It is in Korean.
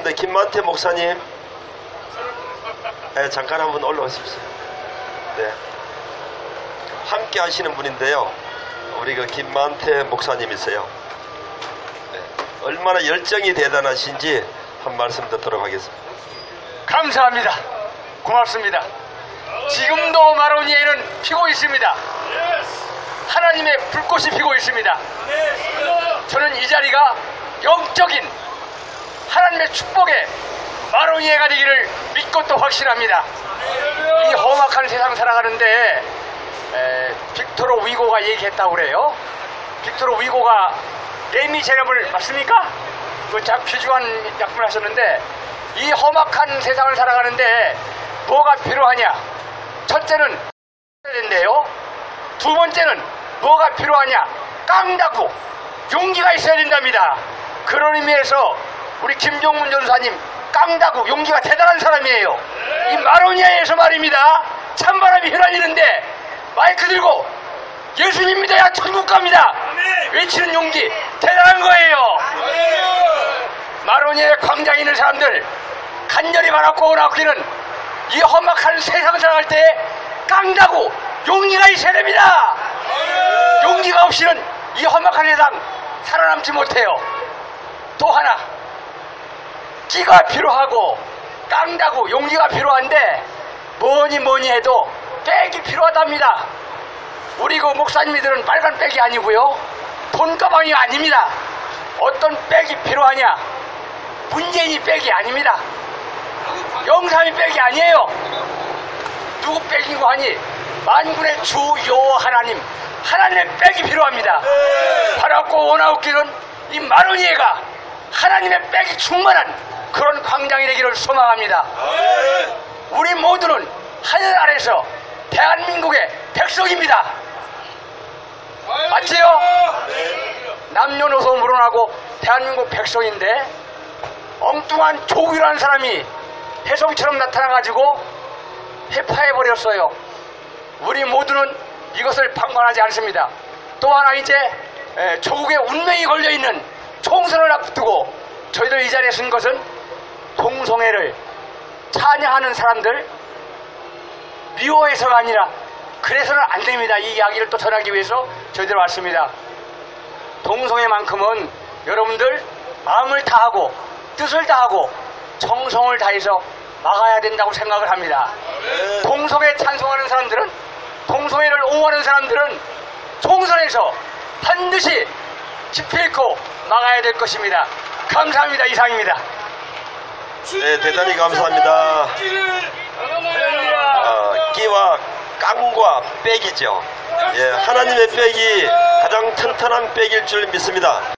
가운데 김만태 목사님, 네, 잠깐 한번 올라오십시오. 네, 함께 하시는 분인데요, 우리 그 김만태 목사님이세요. 네, 얼마나 열정이 대단하신지 한 말씀 듣도록 하겠습니다. 감사합니다. 고맙습니다. 지금도 마로니에는 피고 있습니다. 하나님의 불꽃이 피고 있습니다. 저는 이 자리가 영적인 하나님의 축복의 마로니에가 되기를 믿고 또 확신합니다. 이 험악한 세상 살아가는데 빅토르 위고가 얘기했다고 그래요. 빅토르 위고가 레미제라블 맞습니까? 그 귀중한 약품을 하셨는데, 이 험악한 세상을 살아가는데 뭐가 필요하냐? 첫째는 해야 된대요. 두 번째는 뭐가 필요하냐? 깡다구 용기가 있어야 된답니다. 그런 의미에서 우리 김종문 전사님 깡다구 용기가 대단한 사람이에요. 이 마로니아에서 말입니다, 찬바람이 휘날리는데 마이크 들고 예수님 믿어야 천국 갑니다 외치는 용기 대단한 거예요. 마로니아 광장에 있는 사람들 간절히 바라고 오라기는 이 험악한 세상 살아갈 때 깡다구 용기가 있어야 됩니다. 용기가 없이는 이 험악한 세상 살아남지 못해요. 또 하나, 끼가 필요하고 깡다구 용기가 필요한데 뭐니 해도 백이 필요하답니다. 우리 그 목사님들은 빨간 백이 아니고요, 돈가방이 아닙니다. 어떤 백이 필요하냐? 문재인이 백이 아닙니다. 영삼이 백이 아니에요. 누구 백이고 하니 만군의 주 여호와 하나님의 백이 필요합니다. 바라고 원하옵기는 이 마로니에가 하나님의 백이 충만한 그런 광장이 되기를 소망합니다. 우리 모두는 하늘 아래서 대한민국의 백성입니다. 맞지요? 남녀노소 물어나고 대한민국 백성인데 엉뚱한 조국이라는 사람이 혜성처럼 나타나가지고 해파해버렸어요. 우리 모두는 이것을 방관하지 않습니다. 또 하나, 이제 조국의 운명이 걸려있는 총선을 앞두고 저희들 이 자리에 쓴 것은 동성애를 찬양하는 사람들 미워해서가 아니라 그래서는 안 됩니다. 이 이야기를 또 전하기 위해서 저희들 왔습니다. 동성애만큼은 여러분들 마음을 다하고 뜻을 다하고 정성을 다해서 막아야 된다고 생각을 합니다. 동성애 찬송하는 사람들은, 동성애를 옹호하는 사람들은 총선에서 반드시 기필코 막아야 될 것입니다. 감사합니다. 이상입니다. 네, 대단히 감사합니다. 끼와 깡과 백이죠. 예, 하나님의 백이 가장 튼튼한 백일 줄 믿습니다.